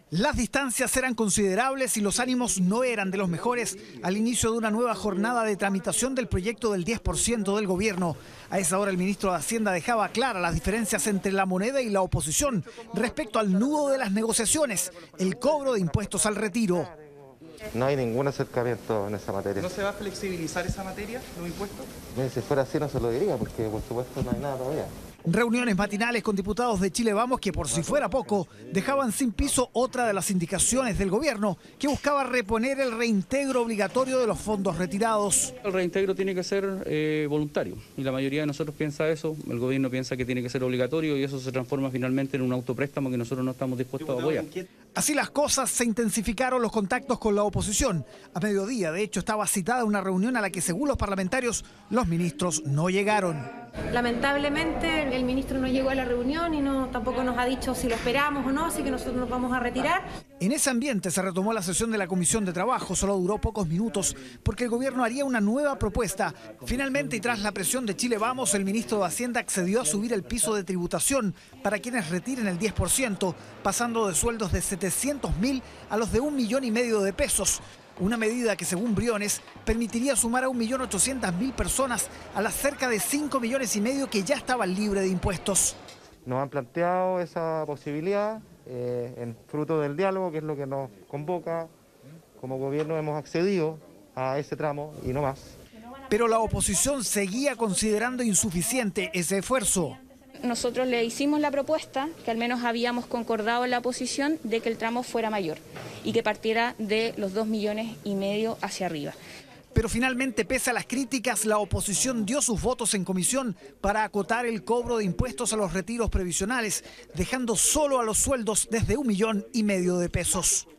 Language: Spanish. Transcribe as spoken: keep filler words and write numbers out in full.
Las distancias eran considerables y los ánimos no eran de los mejores al inicio de una nueva jornada de tramitación del proyecto del diez por ciento del gobierno. A esa hora el ministro de Hacienda dejaba claras las diferencias entre la moneda y la oposición respecto al nudo de las negociaciones, el cobro de impuestos al retiro. No hay ningún acercamiento en esa materia. ¿No se va a flexibilizar esa materia, los impuestos? Si fuera así no se lo diría, porque por supuesto no hay nada todavía. Reuniones matinales con diputados de Chile Vamos que, por si fuera poco, dejaban sin piso otra de las indicaciones del gobierno que buscaba reponer el reintegro obligatorio de los fondos retirados. El reintegro tiene que ser eh, voluntario y la mayoría de nosotros piensa eso, el gobierno piensa que tiene que ser obligatorio y eso se transforma finalmente en un autopréstamo que nosotros no estamos dispuestos a apoyar. Así las cosas, se intensificaron los contactos con la oposición. A mediodía, de hecho, estaba citada una reunión a la que, según los parlamentarios, los ministros no llegaron. Lamentablemente el ministro no llegó a la reunión y no tampoco nos ha dicho si lo esperamos o no, así que nosotros nos vamos a retirar. En ese ambiente se retomó la sesión de la Comisión de Trabajo. Solo duró pocos minutos porque el gobierno haría una nueva propuesta. Finalmente, y tras la presión de Chile Vamos, el ministro de Hacienda accedió a subir el piso de tributación para quienes retiren el diez por ciento, pasando de sueldos de setecientos mil a los de un millón y medio de pesos. Una medida que, según Briones, permitiría sumar a un millón ochocientas mil personas a las cerca de cinco millones y medio que ya estaban libres de impuestos. Nos han planteado esa posibilidad eh, en fruto del diálogo, que es lo que nos convoca. Como gobierno hemos accedido a ese tramo y no más. Pero la oposición seguía considerando insuficiente ese esfuerzo. Nosotros le hicimos la propuesta, que al menos habíamos concordado en la posición, de que el tramo fuera mayor y que partiera de los dos millones y medio hacia arriba. Pero finalmente, pese a las críticas, la oposición dio sus votos en comisión para acotar el cobro de impuestos a los retiros previsionales, dejando solo a los sueldos desde un millón y medio de pesos.